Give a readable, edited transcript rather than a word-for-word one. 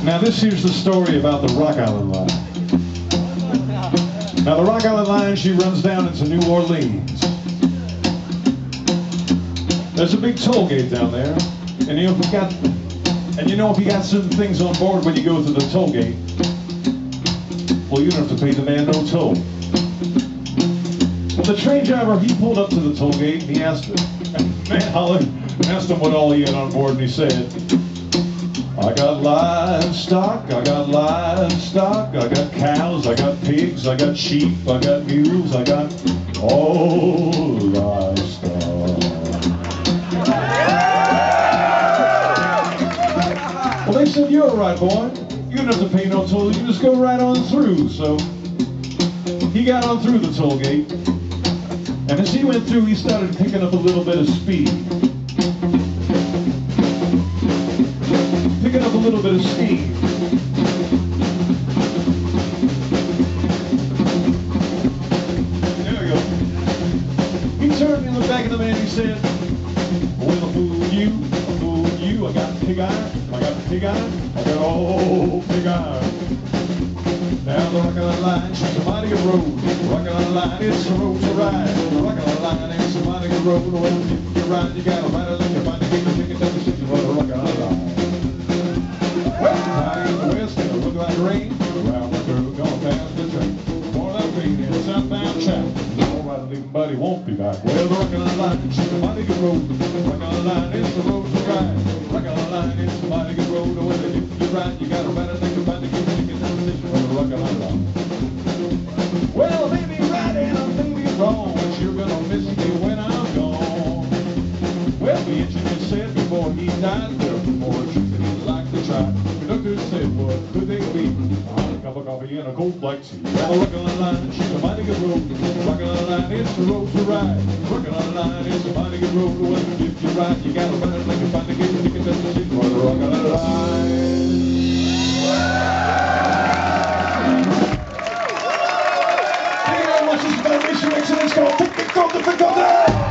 Now this here's the story about the Rock Island Line. Now the Rock Island Line, she runs down into New Orleans. There's a big toll gate down there, and if you got certain things on board when you go through the toll gate, well, you don't have to pay the man no toll. Well, the train driver, he pulled up to the toll gate and he asked him, man hollered, asked him what all he had on board, and he said, I got livestock, I got livestock, I got cows, I got pigs, I got sheep, I got mules, I got all livestock. Well, they said, you're all right, boy. You don't have to pay no toll, you just go right on through. So he got on through the toll gate, and as he went through, he started picking up a little bit of speed. Picking up a little bit of steam. There we go. He turned in the back of the man, he said, well, I fooled you, I got pig iron, I got pig iron, I got all pig iron. Down the Rock Island Line, she's a mighty good road. Rock Island Line, it's a road to ride. Rock Island Line, it's a mighty good road. Well, if you ride, you gotta ride it, you find a ticket down the city for the Rock Island Line. Well, high in the west, it'll look like rain. Around the curve, going past the train. More like rain in a southbound channel. All right, leaving, buddy won't be back. Well, the Rock Island Line, she's a mighty good road. Rock Island Line, it's a road to ride. Rock Island Line, it's a mighty good road. Well, if you ride, you gotta ride it, you find a ticket down the city for the Rock Island Line. Well, I may be right and I may be wrong, but you're gonna miss me when I'm gone. Well, the engineer said before he died, there were more tricks than he'd like to try. The doctor said, what could they be? A hot cup of coffee and a cold black tea. Well, Rock Island Line, she's a mighty good road. Rock Island Line, it's a road to ride. Rock Island Line, it's a mighty good road. Well, if you ride, you gotta ride it like you find a gate, you can test the city for the Rock Island Line. Let's go, pick the